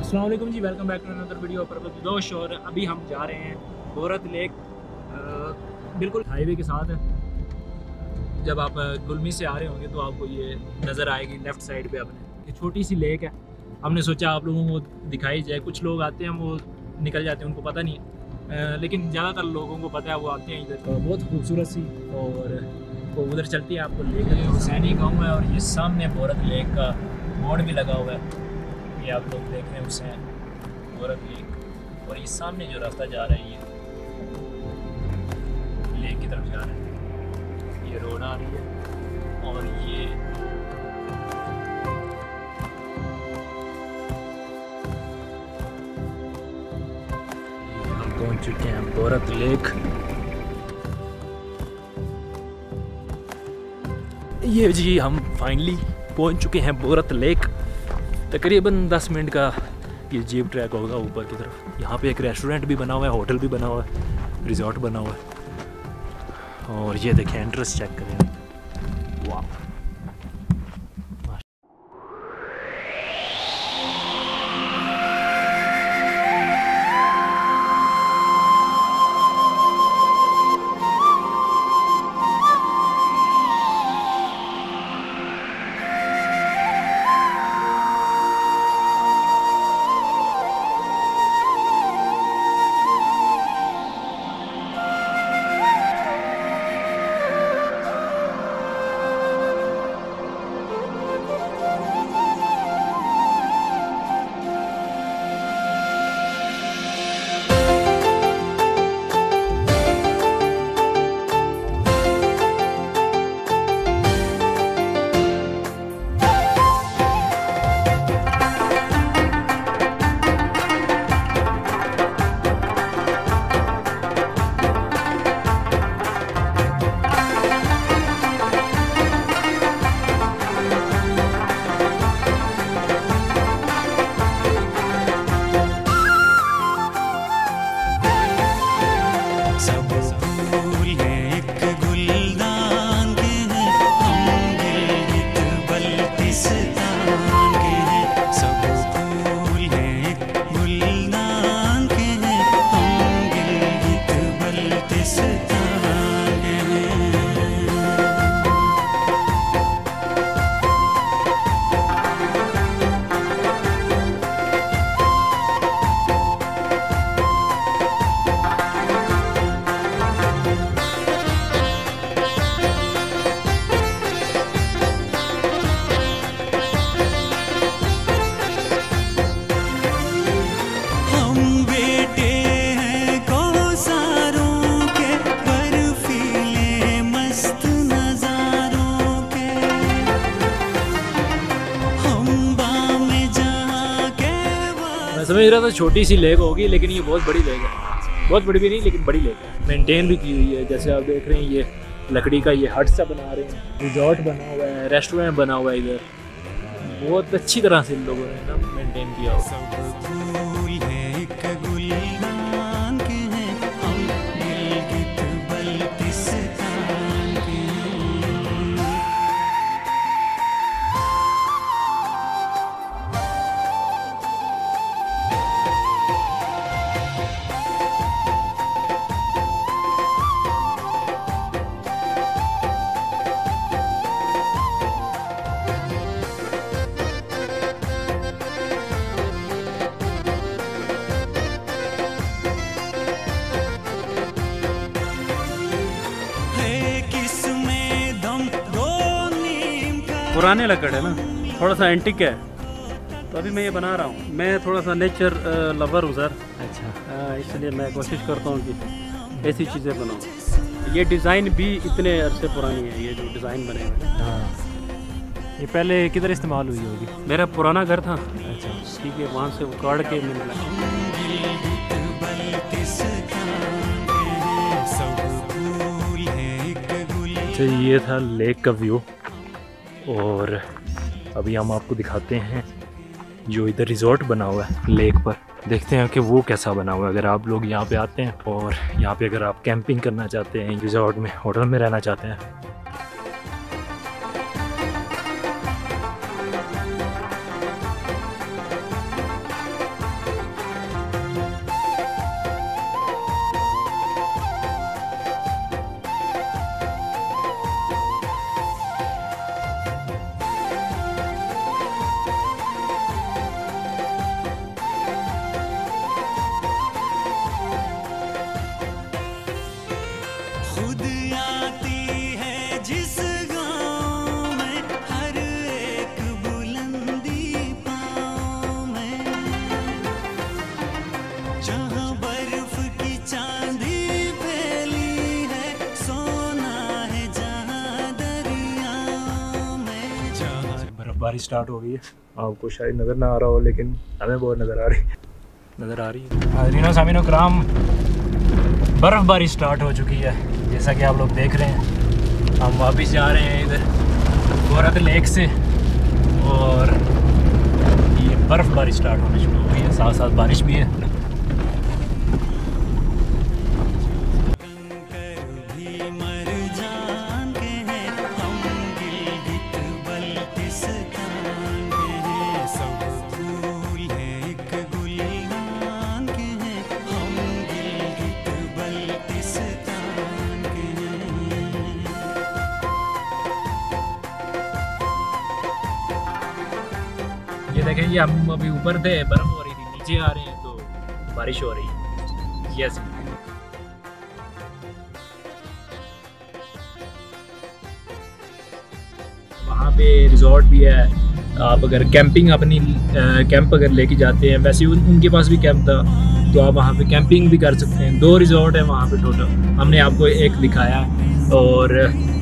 अस्सलाम वालेकुम जी, welcome back to another video पर दोस्त। और अभी हम जा रहे हैं बोरत लेक, बिल्कुल हाईवे के साथ है। जब आप गुलमी से आ रहे होंगे तो आपको ये नज़र आएगी लेफ़्ट साइड पे अपने, ये छोटी सी लेक है। हमने सोचा आप लोगों को दिखाई जाए। कुछ लोग आते हैं वो निकल जाते हैं, उनको पता नहीं है, लेकिन ज़्यादातर लोगों को पता है, वो आते हैं इधर। बहुत खूबसूरत सी, और वो उधर चलती है आपको लेक। हुसैनी गाँव है और ये सामने बोरत लेक का बोर्ड भी लगा हुआ है। ये आप लोग देख रहे हैं हुसैन बोरत लेक, और ये सामने जो रास्ता जा रहा है ये लेक की तरफ जा रहा है। ये रोड आ रही है और ये हम पहुंच चुके हैं बोरत लेक। ये जी हम फाइनली पहुंच चुके हैं बोरत लेक। तकरीबन 10 मिनट का ये जीप ट्रैक होगा ऊपर की तरफ। यहाँ पे एक रेस्टोरेंट भी बना हुआ है, होटल भी बना हुआ है, रिजॉर्ट बना हुआ है। और ये देखें, एंट्रेंस चेक करें, वाह। समझ रहा था छोटी सी लेक होगी, लेकिन ये बहुत बड़ी लेक है। बहुत बड़ी भी नहीं, लेकिन बड़ी लेक है। मेंटेन भी की हुई है। जैसे आप देख रहे हैं, ये लकड़ी का ये हट सा बना रहे हैं, रिजॉर्ट बना हुआ है, रेस्टोरेंट बना हुआ है इधर। बहुत अच्छी तरह से इन लोगों ने ना मेंटेन किया हुआ है। पुराने लकड़ है ना, थोड़ा सा एंटिक है, तो अभी मैं ये बना रहा हूँ। मैं थोड़ा सा नेचर लवर हूँ सर। अच्छा, इसलिए मैं कोशिश करता हूँ कि ऐसी चीज़ें बनाऊँ। ये डिज़ाइन भी इतने अरसे पुरानी है, ये जो डिज़ाइन बने हुए हैं। हाँ, ये पहले किधर इस्तेमाल हुई होगी? मेरा पुराना घर था, अच्छा ठीक है, वहाँ से उखाड़ के मैंने अच्छा, ये था लेक का व्यू। और अभी हम आपको दिखाते हैं जो इधर रिजॉर्ट बना हुआ है लेक पर। देखते हैं कि वो कैसा बना हुआ है। अगर आप लोग यहाँ पे आते हैं और यहाँ पे अगर आप कैंपिंग करना चाहते हैं, रिजॉर्ट में, होटल में रहना चाहते हैं, बर्फबारी स्टार्ट हो गई है। आपको शायद नज़र ना आ रहा हो लेकिन हमें बहुत नज़र आ रही है। हाज़रीन सामीन कराम, बर्फबारी स्टार्ट हो चुकी है जैसा कि आप लोग देख रहे हैं। हम वापस जा रहे हैं इधर बोरत लेक से और ये बर्फबारी स्टार्ट होने शुरू हो गई है, साथ साथ बारिश भी है। ये देखें, ये हम अभी ऊपर थे, बर्फ हो रही थी, नीचे आ रहे हैं तो बारिश हो रही है। यस, वहाँ पे रिजॉर्ट भी है। आप अगर कैंपिंग अपनी कैंप अगर लेके जाते हैं, वैसे उनके पास भी कैंप था तो आप वहाँ पे कैंपिंग भी कर सकते हैं। 2 रिजॉर्ट है वहाँ पे टोटल, हमने आपको एक दिखाया। और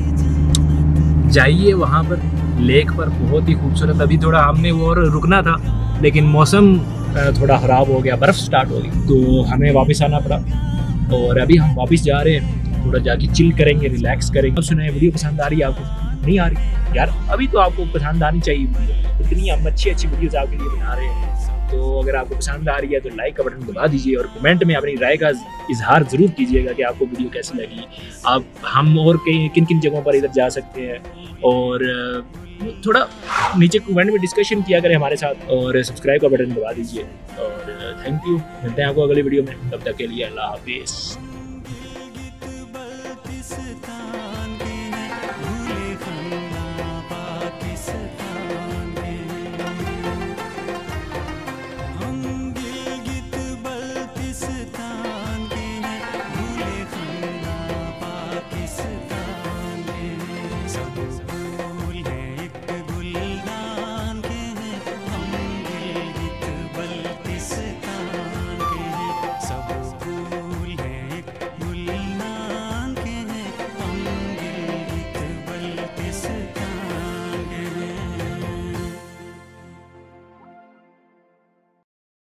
जाइए वहाँ पर, लेक पर, बहुत ही खूबसूरत। अभी थोड़ा हमने वो और रुकना था लेकिन मौसम थोड़ा ख़राब हो गया, बर्फ़ स्टार्ट हो गई तो हमें वापस आना पड़ा। और अभी हम वापस जा रहे हैं, थोड़ा जाके चिल करेंगे, रिलैक्स करेंगे। अब सुनाए, वीडियो पसंद आ रही है आपको? नहीं आ रही यार, अभी तो आपको पसंद आनी चाहिए वीडियो, इतनी हम अच्छी वीडियोज़ आपके लिए बना रहे हैं। तो अगर आपको पसंद आ रही है तो लाइक का बटन दबा दीजिए और कमेंट में अपनी राय का इजहार ज़रूर कीजिएगा कि आपको वीडियो कैसी लगी। आप हम और किन किन जगहों पर इधर जा सकते हैं, और थोड़ा नीचे कमेंट में डिस्कशन किया करें हमारे साथ, और सब्सक्राइब का बटन दबा दीजिए। और थैंक यू, मिलते हैं आपको अगली वीडियो में, तब तक के लिए अल्लाह हाफिज़।